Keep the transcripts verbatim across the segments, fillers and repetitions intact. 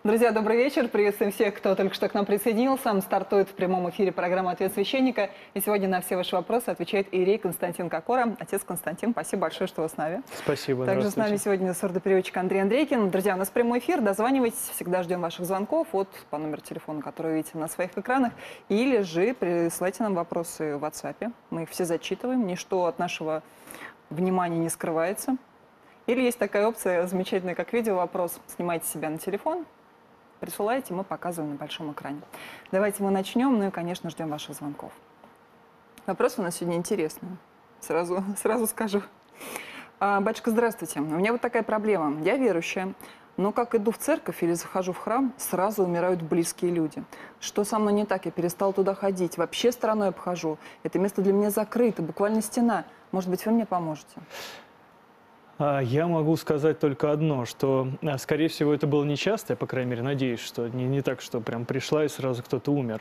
Друзья, добрый вечер. Приветствуем всех, кто только что к нам присоединился. Стартует в прямом эфире программа «Ответ священника». И сегодня на все ваши вопросы отвечает иерей Константин Кокора. Отец Константин, спасибо большое, что вы с нами. Спасибо. Также с нами сегодня сурдопереводчик Андрей Андрейкин. Друзья, у нас прямой эфир. Дозванивайтесь. Всегда ждем ваших звонков от, по номеру телефона, который вы видите на своих экранах. Или же присылайте нам вопросы в WhatsApp. Мы их все зачитываем. Ничто от нашего внимания не скрывается. Или есть такая опция замечательная, как видео-вопрос. Снимайте себя на телефон, присылайте, мы показываем на большом экране. Давайте мы начнем, ну и, конечно, ждем ваших звонков. Вопрос у нас сегодня интересный. Сразу, сразу скажу. А, батюшка, здравствуйте. У меня вот такая проблема. Я верующая, но как иду в церковь или захожу в храм, сразу умирают близкие люди. Что со мной не так? Я перестала туда ходить. Вообще стороной обхожу. Это место для меня закрыто, буквально стена. Может быть, вы мне поможете? Я могу сказать только одно, что, скорее всего, это было нечасто, я, по крайней мере, надеюсь, что не, не так, что прям пришла и сразу кто-то умер.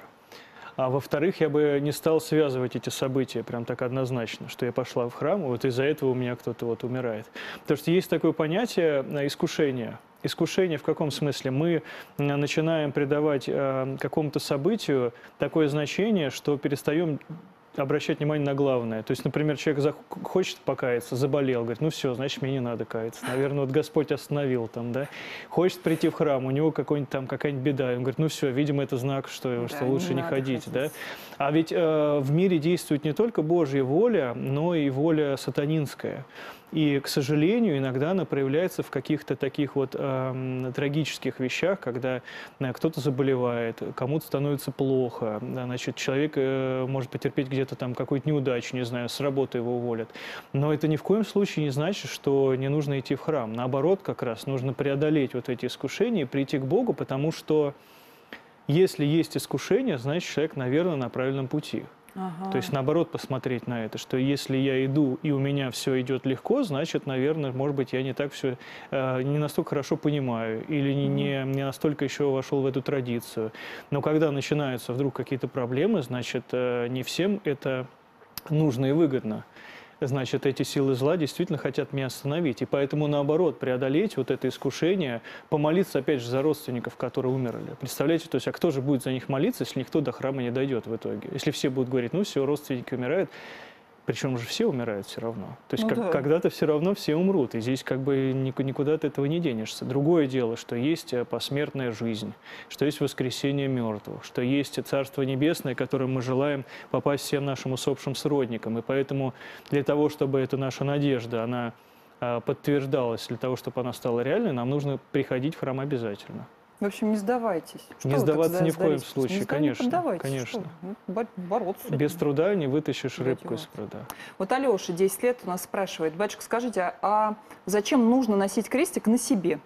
А во-вторых, я бы не стал связывать эти события прям так однозначно, что я пошла в храм, и вот из-за этого у меня кто-то вот умирает. Потому что есть такое понятие искушения. Искушение в каком смысле? Мы начинаем придавать э, какому-то событию такое значение, что перестаем обращать внимание на главное. То есть, например, человек хочет покаяться, заболел, говорит, ну все, значит, мне не надо каяться. Наверное, вот Господь остановил там, да. Хочет прийти в храм, у него какой-нибудь там какая-нибудь беда. Он говорит, ну все, видимо, это знак, что, да, что лучше не, не ходить, ходить. Да. А ведь э, в мире действует не только Божья воля, но и воля сатанинская. И, к сожалению, иногда она проявляется в каких-то таких вот э, трагических вещах, когда э, кто-то заболевает, кому-то становится плохо, да, значит, человек э, может потерпеть где-то там какую-то неудачу, не знаю, с работы его уволят. Но это ни в коем случае не значит, что не нужно идти в храм. Наоборот, как раз нужно преодолеть вот эти искушения и прийти к Богу, потому что если есть искушение, значит, человек, наверное, на правильном пути. Ага. То есть, наоборот, посмотреть на это, что если я иду, и у меня все идет легко, значит, наверное, может быть, я не так все, э, не настолько хорошо понимаю, или не, не, не настолько еще вошел в эту традицию. Но когда начинаются вдруг какие-то проблемы, значит, э, не всем это нужно и выгодно. Значит, эти силы зла действительно хотят меня остановить. И поэтому, наоборот, преодолеть вот это искушение, помолиться, опять же, за родственников, которые умерли. Представляете, то есть, а кто же будет за них молиться, если никто до храма не дойдет в итоге? Если все будут говорить, ну все, родственники умирают, причем же все умирают все равно. То есть, ну, как, да. когда-то все равно все умрут, и здесь как бы никуда от этого не денешься. Другое дело, что есть посмертная жизнь, что есть воскресение мертвых, что есть Царство Небесное, которым мы желаем попасть всем нашим усопшим сродникам. И поэтому для того, чтобы эта наша надежда, она подтверждалась, для того, чтобы она стала реальной, нам нужно приходить в храм обязательно. В общем, не сдавайтесь. Что не сдаваться ни в коем случае, не конечно. конечно. Бороться. Без труда не вытащишь рыбку из пруда. Вот Алеша, десять лет, у нас спрашивает, батюшка, скажите, а зачем нужно носить крестик на себе?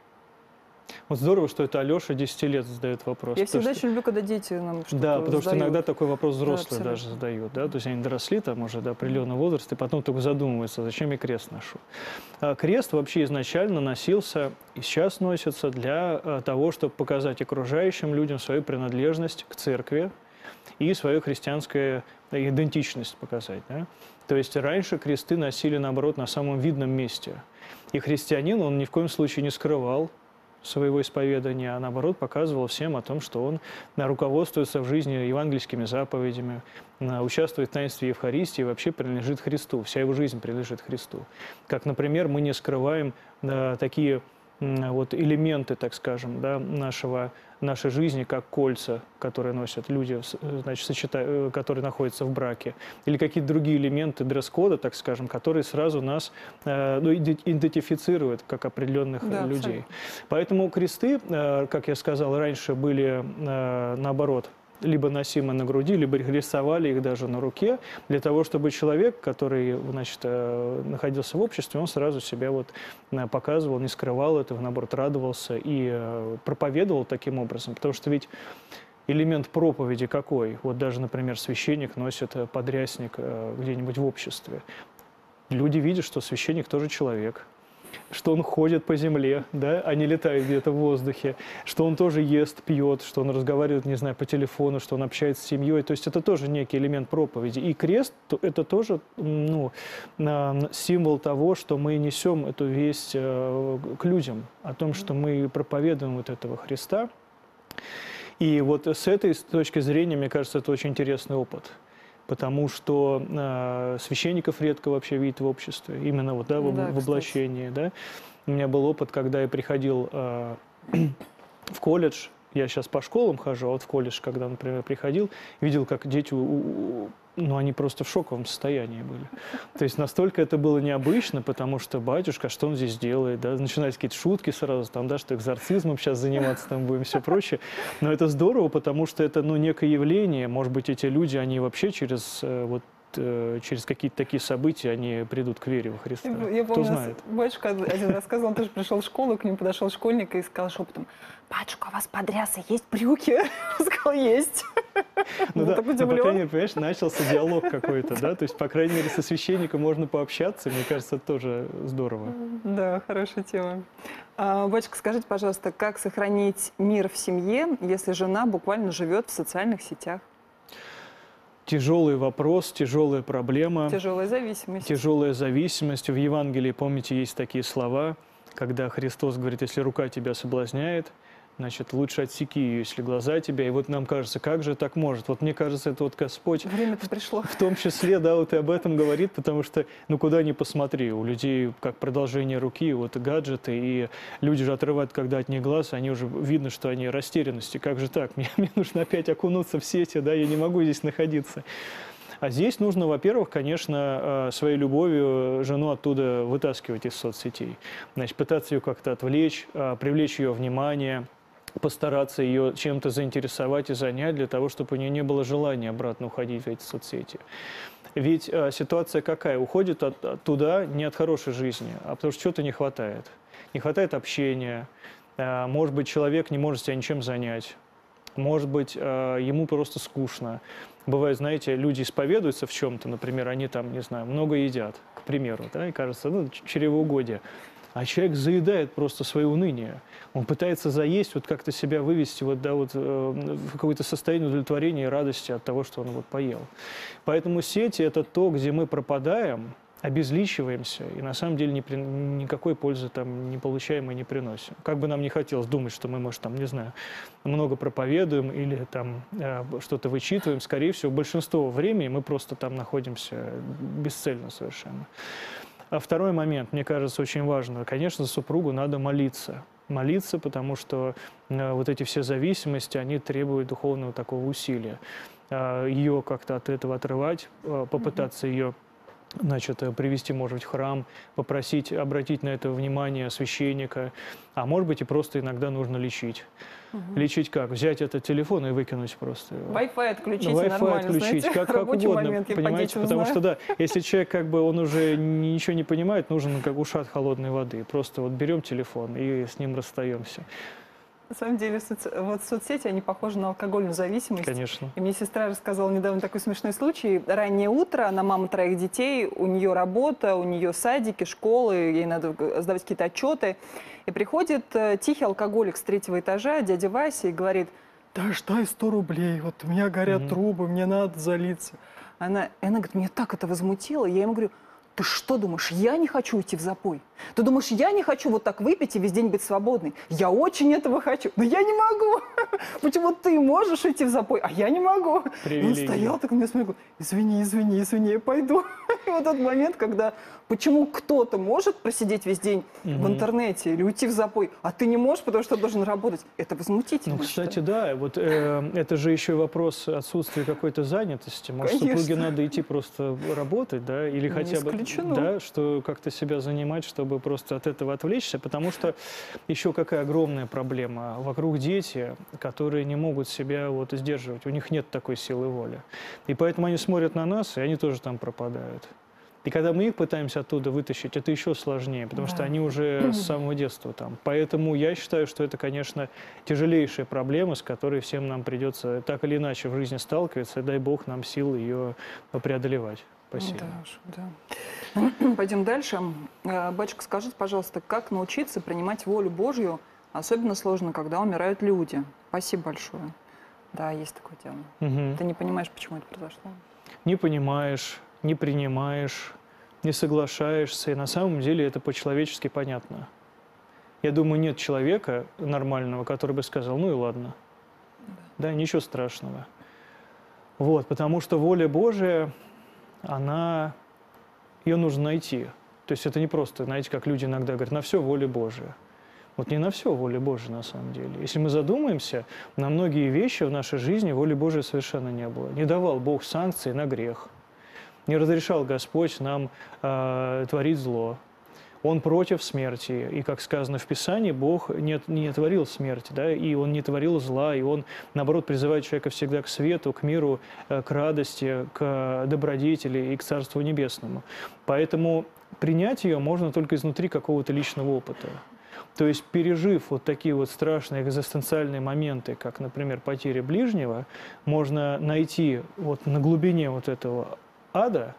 Вот здорово, что это Алеша десять лет задает вопрос. Я всегда что... очень люблю, когда дети нам что-то Да, потому задают. что иногда такой вопрос взрослые да, даже задают. Да? То есть они доросли там уже до определенного возраста, и потом только задумываются, зачем я крест ношу. А крест вообще изначально носился и сейчас носится для того, чтобы показать окружающим людям свою принадлежность к церкви и свою христианскую идентичность показать. Да? То есть раньше кресты носили, наоборот, на самом видном месте. И христианин, он ни в коем случае не скрывал своего исповедания, а наоборот показывал всем о том, что он руководствуется в жизни евангельскими заповедями, участвует в таинстве Евхаристии и вообще принадлежит Христу, вся его жизнь принадлежит Христу. Как, например, мы не скрываем да, такие вот элементы, так скажем, да, нашего, нашей жизни, как кольца, которые носят люди, значит, сочета... которые находятся в браке, или какие-то другие элементы дресс-кода, так скажем, которые сразу нас э, ну, идентифицируют как определенных да, людей. Абсолютно. Поэтому кресты, э, как я сказал, раньше были э, наоборот, либо носимы на груди, либо рисовали их даже на руке, для того, чтобы человек, который, значит, находился в обществе, он сразу себя вот показывал, не скрывал этого, наоборот, радовался и проповедовал таким образом. Потому что ведь элемент проповеди какой? Вот даже, например, священник носит подрясник где-нибудь в обществе. Люди видят, что священник тоже человек, что он ходит по земле, да, а не летает где-то в воздухе, что он тоже ест, пьет, что он разговаривает, не знаю, по телефону, что он общается с семьей. То есть это тоже некий элемент проповеди. И крест – это тоже ну, символ того, что мы несем эту весть к людям, о том, что мы проповедуем вот этого Христа. И вот с этой точки зрения, мне кажется, это очень интересный опыт. Потому что э, священников редко вообще видят в обществе, именно вот, да, в, Да, в облачении. Да. У меня был опыт, когда я приходил э, в колледж, я сейчас по школам хожу, а вот в колледж, когда, например, приходил, видел, как дети, у, у, ну, они просто в шоковом состоянии были. То есть настолько это было необычно, потому что батюшка, что он здесь делает, да, начинались какие-то шутки сразу, там, да, что экзорцизмом сейчас заниматься там будем, все прочее. Но это здорово, потому что это, ну, некое явление, может быть, эти люди, они вообще через, вот, через какие-то такие события они придут к вере во Христа. Я Кто помню, знает? батюшка один рассказывал, он тоже пришел в школу, к нему подошел школьник и сказал шепотом: «Батюшка, у вас под рясой есть брюки?» Он сказал: «Есть». Ну Он да, так ну, по удивлен. крайней мере, понимаешь, начался диалог какой-то, да, то есть, по крайней мере, со священником можно пообщаться, мне кажется, это тоже здорово. Да, хорошая тема. А, батюшка, скажите, пожалуйста, как сохранить мир в семье, если жена буквально живет в социальных сетях? Тяжелый вопрос, тяжелая проблема. Тяжелая зависимость. Тяжелая зависимость. В Евангелии, помните, есть такие слова, когда Христос говорит: если рука тебя соблазняет, значит, лучше отсеки ее, если глаза тебя. И вот нам кажется, как же так может? Вот мне кажется, это вот Господь Время-то пришло. в том числе, да, вот и об этом говорит, потому что, ну, куда ни посмотри, у людей как продолжение руки, вот гаджеты, и люди же отрывают, когда от них глаз, они уже, видно, что они растерянности. Как же так? Мне, мне нужно опять окунуться в сети, да, я не могу здесь находиться. А здесь нужно, во-первых, конечно, своей любовью жену оттуда вытаскивать из соцсетей. Значит, пытаться ее как-то отвлечь, привлечь ее внимание, постараться ее чем-то заинтересовать и занять для того, чтобы у нее не было желания обратно уходить в эти соцсети. Ведь э, ситуация какая? Уходит от, от туда не от хорошей жизни, а потому что чего-то не хватает. Не хватает общения, э, может быть, человек не может себя ничем занять, может быть, э, ему просто скучно. Бывает, знаете, люди исповедуются в чем-то, например, они там, не знаю, много едят, к примеру, да, и кажется, ну, чревоугодие. А человек заедает просто свое уныние. Он пытается заесть, вот как-то себя вывести вот, да, вот, э, в какое-то состояние удовлетворения и радости от того, что он вот поел. Поэтому сети – это то, где мы пропадаем, обезличиваемся и на самом деле ни при, никакой пользы там не получаем и не приносим. Как бы нам не хотелось думать, что мы, может, там, не знаю, много проповедуем или там э, что-то вычитываем, скорее всего, большинство времени мы просто там находимся бесцельно совершенно. А второй момент, мне кажется, очень важно. Конечно, за супругу надо молиться. Молиться, потому что э, вот эти все зависимости, они требуют духовного такого усилия. Э, ее как-то от этого отрывать, э, попытаться ее, значит, привести, может быть, в храм, попросить обратить на это внимание священника, а может быть и просто иногда нужно лечить. Угу. Лечить как? Взять этот телефон и выкинуть просто его. Wi-Fi отключить, Wi-Fi нормально, отключить, знаете, как, как угодно, момент, понимаете, по потому знаю. что, да, если человек как бы, он уже ничего не понимает, нужен как ушат холодной воды. Просто вот берем телефон и с ним расстаемся. На самом деле, соци... вот соцсети, они похожи на алкогольную зависимость. Конечно. И мне сестра рассказала недавно такой смешной случай. Раннее утро, она мама троих детей, у нее работа, у нее садики, школы, ей надо сдавать какие-то отчеты. И приходит тихий алкоголик с третьего этажа, дядя Вася, и говорит: «Даш, дай сто рублей, вот у меня горят mm-hmm. трубы, мне надо залиться». Она, и она говорит: «Меня так это возмутило». Я ему говорю: «Ты что думаешь, я не хочу уйти в запой? Ты думаешь, я не хочу вот так выпить и весь день быть свободной? Я очень этого хочу, но я не могу. Почему ты можешь уйти в запой, а я не могу?» И он стоял так на меня смотрел: «Извини, извини, извини, я пойду». И вот тот момент, когда почему кто-то может просидеть весь день угу. в интернете или уйти в запой, а ты не можешь, потому что должен работать, это возмутительно. Ну, кстати, да, вот э, это же еще вопрос отсутствия какой-то занятости. Может, Конечно. супруге надо идти просто работать, да, или не хотя бы, исключено. да, что как-то себя занимать, чтобы просто от этого отвлечься, потому что еще какая огромная проблема. Вокруг дети, которые не могут себя вот сдерживать, у них нет такой силы воли. И поэтому они смотрят на нас, и они тоже там пропадают. И когда мы их пытаемся оттуда вытащить, это еще сложнее, потому да. что они уже с самого детства там. Поэтому я считаю, что это, конечно, тяжелейшая проблема, с которой всем нам придется так или иначе в жизни сталкиваться, и дай Бог нам сил ее преодолевать. Спасибо. Да, да. Пойдем дальше. Батюшка, скажите, пожалуйста, как научиться принимать волю Божью, особенно сложно, когда умирают люди? Спасибо большое. Да, есть такое дело. Угу. Ты не понимаешь, почему это произошло? Не понимаешь. Не принимаешь, не соглашаешься, и на самом деле это по-человечески понятно. Я думаю, нет человека нормального, который бы сказал: ну и ладно. Да, ничего страшного. Вот, потому что воля Божия, она, ее нужно найти. То есть это не просто, знаете, как люди иногда говорят, на все воля Божия. Вот не на все воля Божия на самом деле. Если мы задумаемся, на многие вещи в нашей жизни воли Божией совершенно не было. Не давал Бог санкций на грех. Не разрешал Господь нам э, творить зло. Он против смерти. И, как сказано в Писании, Бог не, не творил смерти, да, и Он не творил зла, и Он, наоборот, призывает человека всегда к свету, к миру, к радости, к добродетели и к Царству Небесному. Поэтому принять ее можно только изнутри какого-то личного опыта. То есть, пережив вот такие вот страшные экзистенциальные моменты, как, например, потеря ближнего, можно найти вот на глубине вот этого ада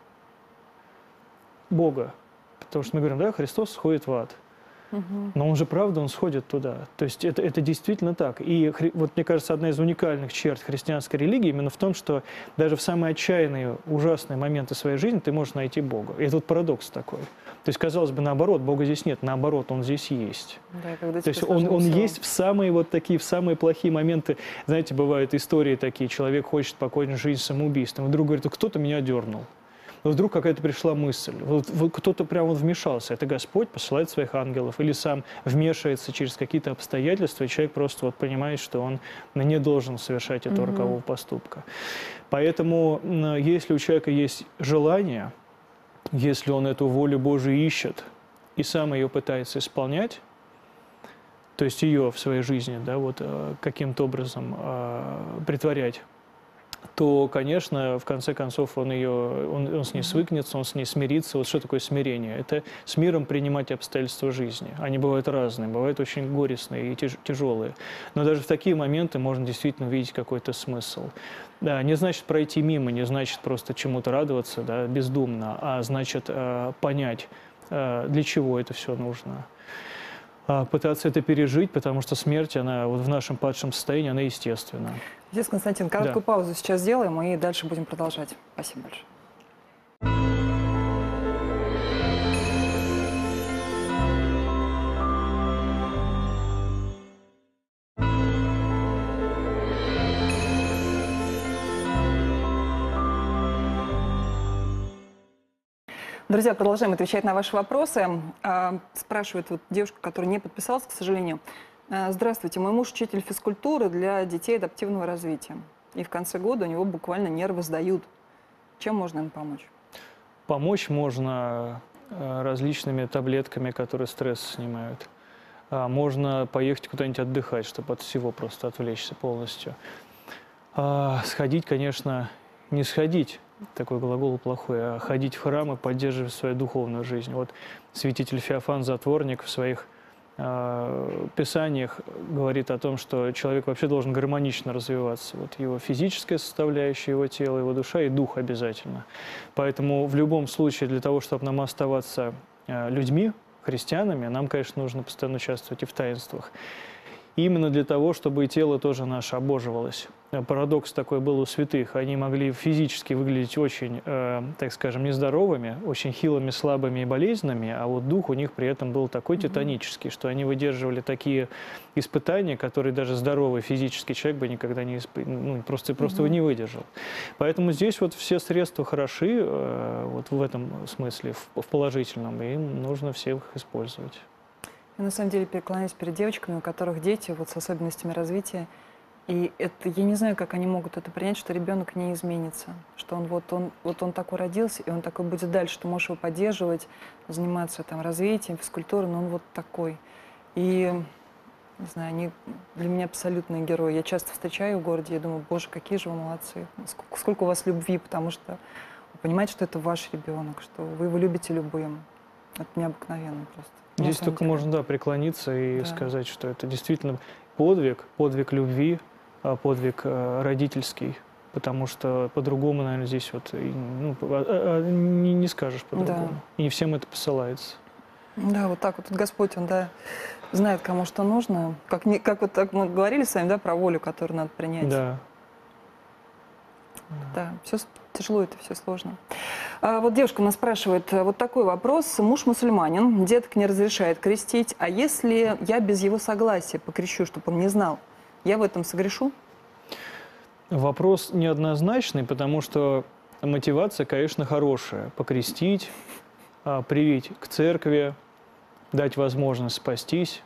Бога. Потому что мы говорим, да, Христос сходит в ад. Угу. Но Он же, правда, Он сходит туда. То есть это, это действительно так. И вот, мне кажется, одна из уникальных черт христианской религии именно в том, что даже в самые отчаянные, ужасные моменты своей жизни ты можешь найти Бога. И это вот парадокс такой. То есть, казалось бы, наоборот, Бога здесь нет, наоборот, Он здесь есть. Да, когда То есть он, он есть в самые вот такие, в самые плохие моменты. Знаете, бывают истории такие, человек хочет покончить жизнь самоубийством, и вдруг говорит, кто-то меня дернул. Но вдруг какая-то пришла мысль, вот, вот кто-то прямо вот вмешался, это Господь посылает своих ангелов, или сам вмешивается через какие-то обстоятельства, и человек просто вот понимает, что он не должен совершать этого mm-hmm. рокового поступка. Поэтому, если у человека есть желание, если он эту волю Божию ищет и сам ее пытается исполнять, то есть ее в своей жизни, да, вот каким-то образом э, притворять, то, конечно, в конце концов он, ее, он, он с ней свыкнется, он с ней смирится. Вот что такое смирение? Это с миром принимать обстоятельства жизни. Они бывают разные, бывают очень горестные и тяж, тяжелые. Но даже в такие моменты можно действительно увидеть какой-то смысл. Да, не значит пройти мимо, не значит просто чему-то радоваться, да, бездумно, а значит э, понять, э, для чего это все нужно. Пытаться это пережить, потому что смерть, она вот в нашем падшем состоянии, она естественна. Здесь, Константин, короткую да. паузу сейчас сделаем и дальше будем продолжать. Спасибо большое. Друзья, продолжаем отвечать на ваши вопросы. Спрашивает вот девушка, которая не подписалась, к сожалению. Здравствуйте, мой муж учитель физкультуры для детей адаптивного развития. И в конце года у него буквально нервы сдают. Чем можно им помочь? Помочь можно различными таблетками, которые стресс снимают. Можно поехать куда-нибудь отдыхать, чтобы от всего просто отвлечься полностью. Сходить, конечно, не сходить. Такой глагол плохой, а ходить в храм и поддерживать свою духовную жизнь. Вот святитель Феофан Затворник в своих э, писаниях говорит о том, что человек вообще должен гармонично развиваться. Вот его физическая составляющая, его тело, его душа и дух обязательно. Поэтому в любом случае для того, чтобы нам оставаться э, людьми, христианами, нам, конечно, нужно постоянно участвовать и в таинствах. Именно для того, чтобы и тело тоже наше обоживалось. Парадокс такой был у святых. Они могли физически выглядеть очень, э, так скажем, нездоровыми, очень хилыми, слабыми и болезненными, а вот дух у них при этом был такой титанический, что они выдерживали такие испытания, которые даже здоровый физический человек бы никогда не исп... ну, просто, просто не выдержал. Поэтому здесь вот все средства хороши, э, вот в этом смысле, в, в положительном, и им нужно всех их использовать. Я на самом деле преклоняюсь перед девочками, у которых дети вот с особенностями развития. И это, я не знаю, как они могут это принять, что ребенок не изменится, что он вот, он вот он такой родился, и он такой будет дальше, ты можешь его поддерживать, заниматься там развитием, физкультурой, но он вот такой. И, не знаю, они для меня абсолютные герои. Я часто встречаю в городе и думаю, боже, какие же вы молодцы, сколько, сколько у вас любви, потому что вы понимаете, что это ваш ребенок, что вы его любите любым. Это необыкновенно просто. Здесь только деле. можно, да, преклониться и да. сказать, что это действительно подвиг, подвиг любви, подвиг родительский, потому что по-другому, наверное, здесь вот ну, не, не скажешь по-другому. Да. И не всем это посылается. Да, вот так вот. Тут Господь, Он, да, знает, кому что нужно. Как, не, как вот так мы говорили с вами, да, про волю, которую надо принять. Да. Да, все тяжело, это все сложно. А вот девушка нас спрашивает, вот такой вопрос. Муж мусульманин, деток не разрешает крестить, а если я без его согласия покрещу, чтобы он не знал, я в этом согрешу? Вопрос неоднозначный, потому что мотивация, конечно, хорошая. Покрестить, а, привить к церкви, дать возможность спастись.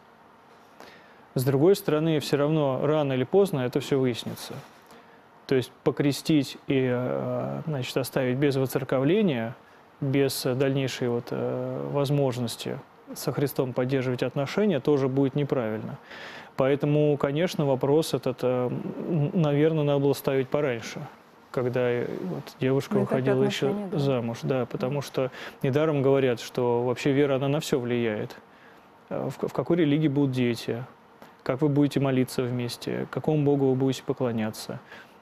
С другой стороны, все равно рано или поздно это все выяснится. То есть покрестить и, а, значит, оставить без воцерковления, без дальнейшей вот, а, возможности со Христом поддерживать отношения, тоже будет неправильно. Поэтому, конечно, вопрос этот, наверное, надо было ставить пораньше, когда вот девушка Ну, выходила еще да. замуж. Да, потому что недаром говорят, что вообще вера, она на все влияет. В, в какой религии будут дети, как вы будете молиться вместе, какому Богу вы будете поклоняться,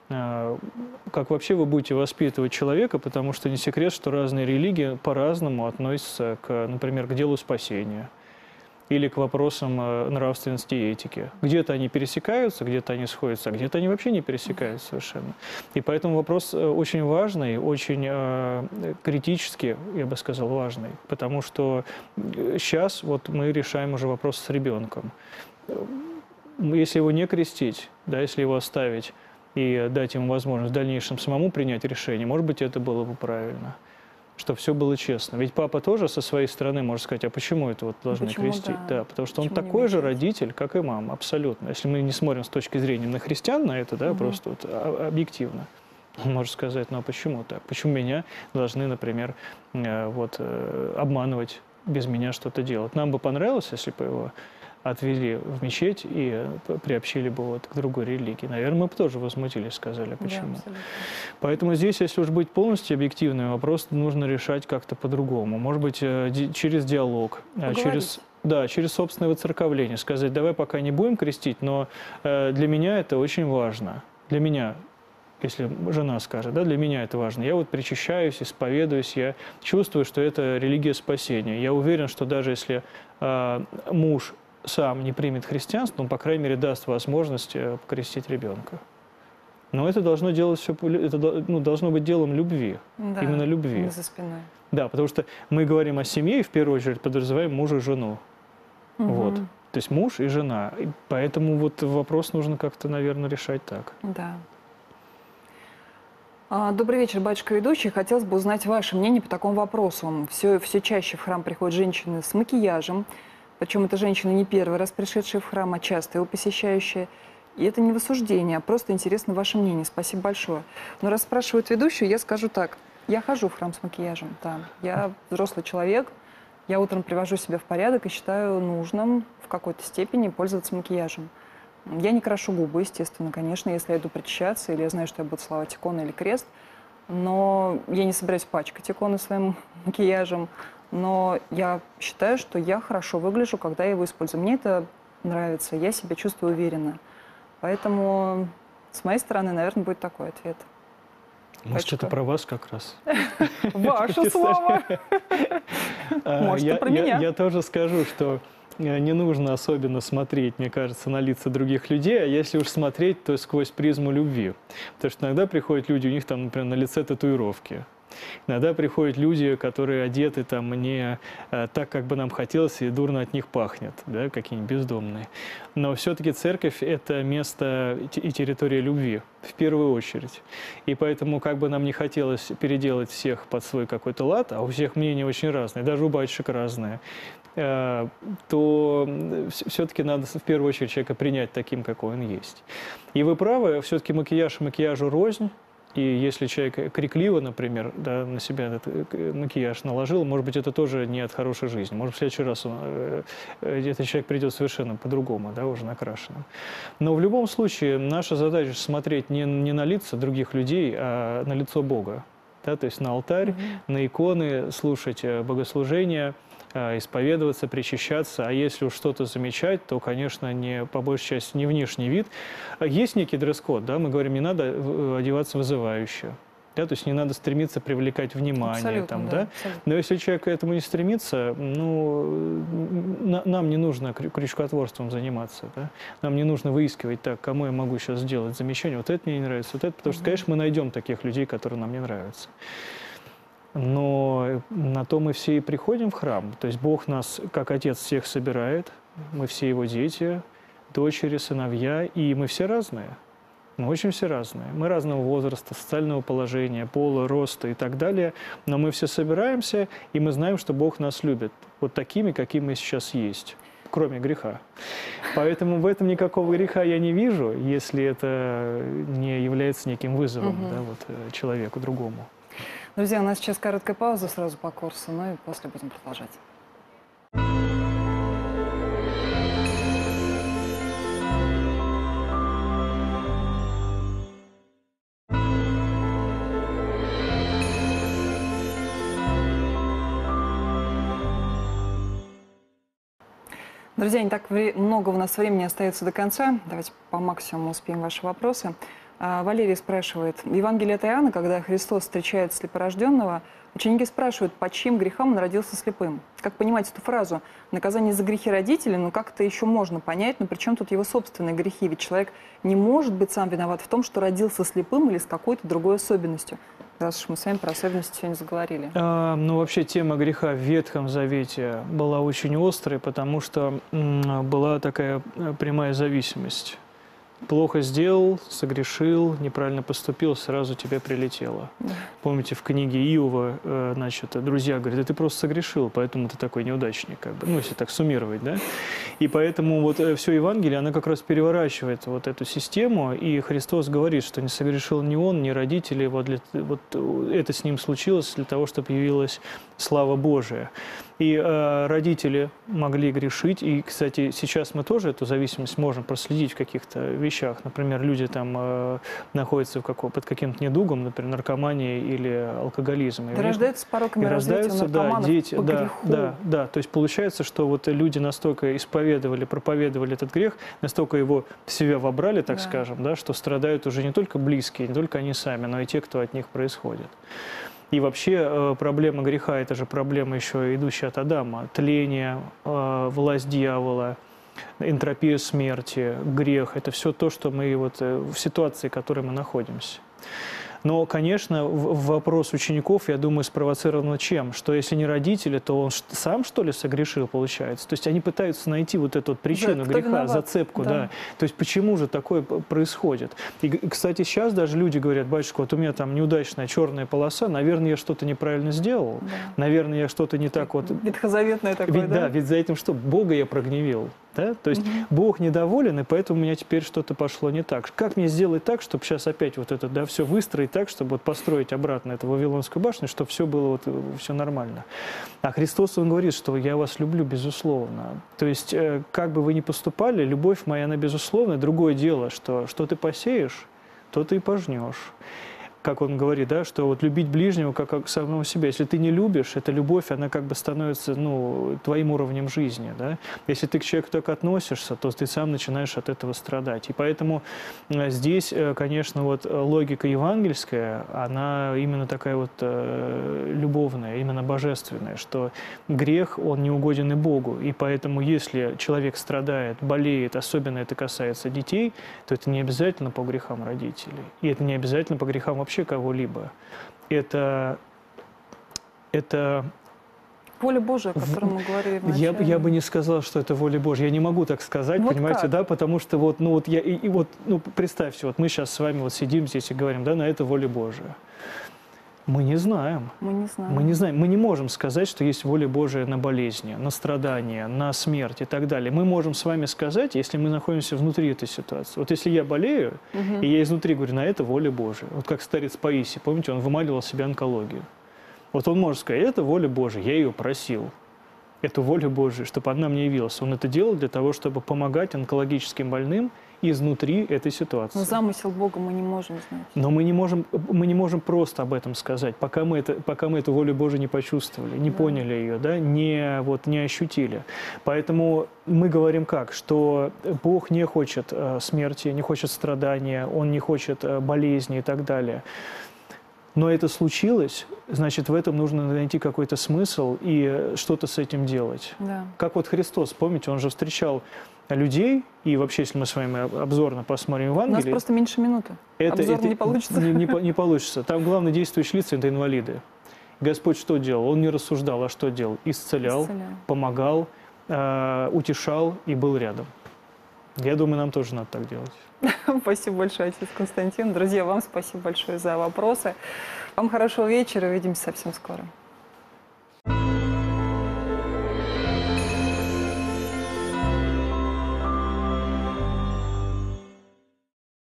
как вообще вы будете воспитывать человека, потому что не секрет, что разные религии по-разному относятся, к, например, к делу спасения или к вопросам нравственности и этики. Где-то они пересекаются, где-то они сходятся, а где-то они вообще не пересекаются совершенно. И поэтому вопрос очень важный, очень э, критически, я бы сказал, важный, потому что сейчас вот мы решаем уже вопрос с ребенком. Если его не крестить, да, если его оставить и дать ему возможность в дальнейшем самому принять решение, может быть, это было бы правильно. Чтобы все было честно. Ведь папа тоже со своей стороны может сказать, а почему это вот должны почему, крестить? Да. Да, потому что почему он такой же родитель, как и мама, абсолютно. Если мы не смотрим с точки зрения на христиан на это, да, угу. просто вот, объективно, он может сказать, ну а почему так? Почему меня должны, например, вот, обманывать, без меня что-то делать? Нам бы понравилось, если бы его отвели в мечеть и приобщили бы вот к другой религии. Наверное, мы бы тоже возмутились, сказали, почему. Да, поэтому здесь, если уж быть полностью объективным, вопрос нужно решать как-то по-другому. Может быть, через диалог, через, да, через собственное воцерковление. Сказать, давай пока не будем крестить, но для меня это очень важно. Для меня, если жена скажет, да, для меня это важно. Я вот причащаюсь, исповедуюсь, я чувствую, что это религия спасения. Я уверен, что даже если э, муж сам не примет христианство, он, по крайней мере, даст возможность покрестить ребенка. Но это должно делать все, это ну, должно быть делом любви, да, именно любви. Не за спиной. Да, потому что мы говорим о семье и в первую очередь подразумеваем мужа и жену. Угу. Вот. То есть муж и жена. И поэтому вот вопрос нужно как-то, наверное, решать так. Да. Добрый вечер, батюшка ведущий. Хотелось бы узнать ваше мнение по такому вопросу. Все, все чаще в храм приходят женщины с макияжем. Причем это женщины не первый раз пришедшие в храм, а часто его посещающие. И это не в осуждении, а просто интересно ваше мнение. Спасибо большое. Но раз спрашивают ведущую, я скажу так. Я хожу в храм с макияжем, да. Я взрослый человек. Я утром привожу себя в порядок и считаю нужным в какой-то степени пользоваться макияжем. Я не крашу губы, естественно, конечно, если я иду причащаться, или я знаю, что я буду целовать икону или крест. Но я не собираюсь пачкать иконы своим макияжем. Но я считаю, что я хорошо выгляжу, когда я его использую. Мне это нравится, я себя чувствую уверенно. Поэтому с моей стороны, наверное, будет такой ответ. Может, Батюшка. это про вас как раз? Ваше слово. Может, и про меня. Я тоже скажу, что не нужно особенно смотреть, мне кажется, на лица других людей, а если уж смотреть, то сквозь призму любви. Потому что иногда приходят люди, у них там, например, на лице татуировки. Иногда приходят люди, которые одеты там не э, так, как бы нам хотелось, и дурно от них пахнет, да, какие-нибудь бездомные. Но все-таки церковь – это место и территория любви, в первую очередь. И поэтому, как бы нам не хотелось переделать всех под свой какой-то лад, а у всех мнения очень разные, даже у батюшек разные, э, то все-таки надо в первую очередь человека принять таким, какой он есть. И вы правы, все-таки макияж макияжу рознь. И если человек крикливо, например, да, на себя этот макияж наложил, может быть, это тоже не от хорошей жизни. Может, в следующий раз он, э, этот человек придет совершенно по-другому, да, уже накрашенным. Но в любом случае наша задача смотреть не, не на лица других людей, а на лицо Бога. Да, то есть на алтарь, mm-hmm. на иконы, слушать богослужения, исповедоваться, причащаться, а если уж что-то замечать, то, конечно, не, по большей части не внешний вид. Есть некий дресс-код, да, мы говорим, не надо одеваться вызывающе, да, то есть не надо стремиться привлекать внимание, там, да, да? Но если человек к этому не стремится, ну, на, нам не нужно крючкотворством заниматься, да? Нам не нужно выискивать, так, кому я могу сейчас сделать замечание, вот это мне не нравится, вот это, потому что, конечно, мы найдем таких людей, которые нам не нравятся. Но на то мы все и приходим в храм. То есть Бог нас, как Отец, всех собирает. Мы все Его дети, дочери, сыновья, и мы все разные. Мы очень все разные. Мы разного возраста, социального положения, пола, роста и так далее. Но мы все собираемся, и мы знаем, что Бог нас любит. Вот такими, какие мы сейчас есть. Кроме греха. Поэтому в этом никакого греха я не вижу, если это не является неким вызовом угу. да, вот, человеку другому. Друзья, у нас сейчас короткая пауза сразу по курсу, ну и после будем продолжать. Друзья, не так много у нас времени остается до конца. Давайте по максимуму успеем ваши вопросы. Валерий спрашивает. В Евангелии от Иоанна, когда Христос встречает слепорожденного, ученики спрашивают, по чьим грехам он родился слепым. Как понимать эту фразу? Наказание за грехи родителей, ну как-то еще можно понять, но при чем тут его собственные грехи? Ведь человек не может быть сам виноват в том, что родился слепым или с какой-то другой особенностью. Раз уж мы с вами про особенности сегодня заговорили. А, ну, вообще тема греха в Ветхом Завете была очень острой, потому что м, была такая прямая зависимость. Плохо сделал, согрешил, неправильно поступил, сразу тебе прилетело. Да. Помните, в книге Иова, э, значит, друзья говорят, да ты просто согрешил, поэтому ты такой неудачник, как бы, ну, если так суммировать, да? И поэтому вот все Евангелие, оно как раз переворачивает вот эту систему, и Христос говорит, что не согрешил ни он, ни родители, вот, для, вот это с ним случилось для того, чтобы явилась слава Божия. И э, родители могли грешить, и, кстати, сейчас мы тоже эту зависимость можем проследить в каких-то вещах. Например, люди там э, находятся в каком, под каким-то недугом, например, наркомания или алкоголизм. Да, рождаются с пороками развития наркоманов, да, дети, по да, греху. Да, да, то есть получается, что вот люди настолько исповедовали, проповедовали этот грех, настолько его в себя вобрали, так да. скажем, да, что страдают уже не только близкие, не только они сами, но и те, кто от них происходит. И вообще проблема греха – это же проблема еще идущая от Адама. Тление, власть дьявола, энтропия смерти, грех – это все то, что мы вот в ситуации, в которой мы находимся. Но, конечно, вопрос учеников, я думаю, спровоцирован чем? Что если не родители, то он сам, что ли, согрешил, получается? То есть они пытаются найти вот эту вот причину да, греха, виноват? зацепку. Да. Да. То есть почему же такое происходит? И, кстати, сейчас даже люди говорят, батюшка, вот у меня там неудачная черная полоса, наверное, я что-то неправильно сделал, да. наверное, я что-то не так вот... Ветхозаветное такое, ведь, да? Да, ведь за этим что? Бога я прогневил. Да? То есть угу. Бог недоволен, и поэтому у меня теперь что-то пошло не так. Как мне сделать так, чтобы сейчас опять вот это, да, все выстроить так, чтобы вот построить обратно эту Вавилонскую башню, чтобы все было вот, все нормально. А Христос, Он говорит, что я вас люблю, безусловно. То есть, как бы вы ни поступали, любовь моя, она безусловна. Другое дело, что что ты посеешь, то ты и пожнешь. Как он говорит, да, что вот любить ближнего как, как самого себя. Если ты не любишь, эта любовь, она как бы становится, ну, твоим уровнем жизни, да. Если ты к человеку так относишься, то ты сам начинаешь от этого страдать. И поэтому здесь, конечно, вот логика евангельская, она именно такая вот э, любовная, именно божественная, что грех, он не угоден и Богу. И поэтому, если человек страдает, болеет, особенно это касается детей, то это не обязательно по грехам родителей. И это не обязательно по грехам вообще кого-либо. Это, это... Воля Божия, о которой мы говорили вначале. Я, я бы не сказал, что это воля Божья. Я не могу так сказать, вот понимаете, как? Да, потому что вот, ну вот я, и, и вот, ну представьте, вот мы сейчас с вами вот сидим здесь и говорим, да, на это воля Божия. Мы не знаем. Мы не знаем. Мы не знаем. Мы не можем сказать, что есть воля Божия на болезни, на страдания, на смерть и так далее. Мы можем с вами сказать, если мы находимся внутри этой ситуации. Вот если я болею, угу. и я изнутри говорю, на это воля Божия. Вот как старец Паисий, помните, он вымаливал себе онкологию. Вот он может сказать, это воля Божия, я ее просил. Эту волю Божию, чтобы она мне явилась. Он это делал для того, чтобы помогать онкологическим больным изнутри этой ситуации. Но замысел Бога мы не можем знать. Но мы не можем, мы не можем просто об этом сказать, пока мы, это, пока мы эту волю Божию не почувствовали, не да. поняли ее, да, не, вот, не ощутили. Поэтому мы говорим как, что Бог не хочет э, смерти, не хочет страдания, Он не хочет э, болезни и так далее. Но это случилось, значит, в этом нужно найти какой-то смысл и что-то с этим делать. Да. Как вот Христос, помните, Он же встречал людей, и вообще, если мы с вами обзорно посмотрим Евангелие... У нас просто меньше минуты. Это, Обзорно это не получится. Не, не, не получится. Там главные действующие лица – это инвалиды. Господь что делал? Он не рассуждал, а что делал? Исцелял, Исцелял. помогал, э, утешал и был рядом. Я думаю, нам тоже надо так делать. Спасибо большое, отец Константин. Друзья, вам спасибо большое за вопросы. Вам хорошего вечера. Увидимся совсем скоро.